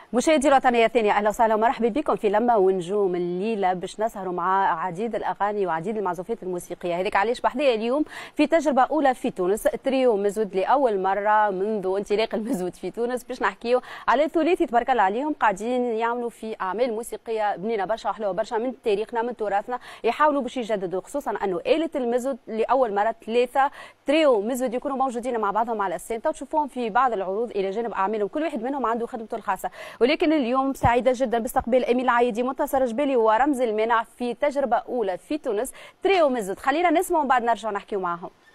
مشاهدي الوطنية الثانية، أهلا وسهلا ومرحبا بكم في لمة ونجوم الليلة باش نسهروا مع عديد الأغاني وعديد المعزوفات الموسيقية. هذيك علاش بحذايا اليوم في تجربة أولى في تونس، تريو مزود لأول مرة منذ انطلاق المزود في تونس، باش نحكيو على ثلاثي تبارك الله عليهم قاعدين يعملوا في أعمال موسيقية بنينة برشا وحلوة برشا من تاريخنا من تراثنا، يحاولوا باش يجددوا، خصوصا أنه آلة المزود لأول مرة ثلاثة تريو مزود يكونوا موجودين مع بعضهم على السين، تشوفوهم في بعض العروض إلى جانب أعمالهم، كل واحد منهم عنده خدمته الخاصة. ولكن اليوم سعيدة جدا باستقبال أمين العايدي، منتصر جبالي ورمز المانع في تجربة أولى في تونس تريو مزود. خلينا نسمع ومن بعد نرجع نحكيو معهم.